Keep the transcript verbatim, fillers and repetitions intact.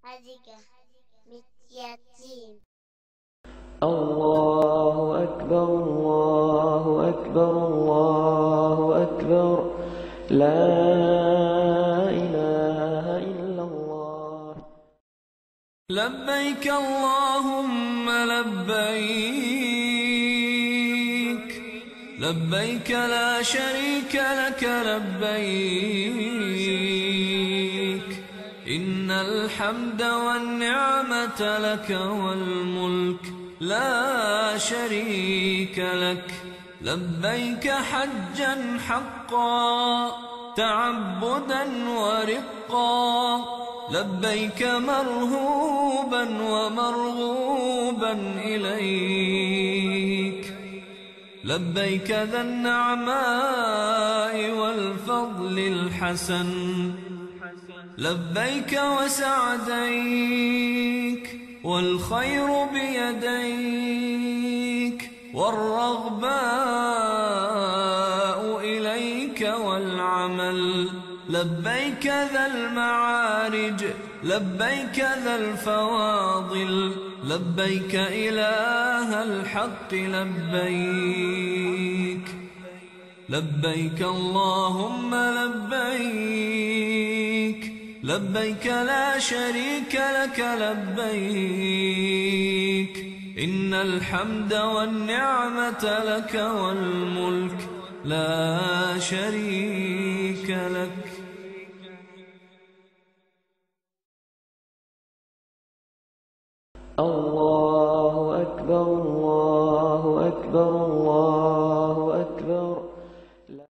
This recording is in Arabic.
Adiga, Mityatim. الله أكبر الله أكبر الله أكبر لا إله إلا الله. لبيك اللهم لبيك لبيك لا شريك لك لبيك إن الحمد والنعمة لك والملك لا شريك لك. لبيك حجا حقا تعبدا ورقا لبيك مرهوبا ومرغوبا إليك. لبيك ذا النعماء والفضل الحسن لبيك وسعديك والخير بيديك والرغباء إليك والعمل. لبيك ذا المعارج لبيك ذا الفواضل لبيك إله الحق لبيك. لبيك اللهم لبيك لبيك لا شريك لك لبيك إن الحمد والنعمة لك والملك لا شريك لك. الله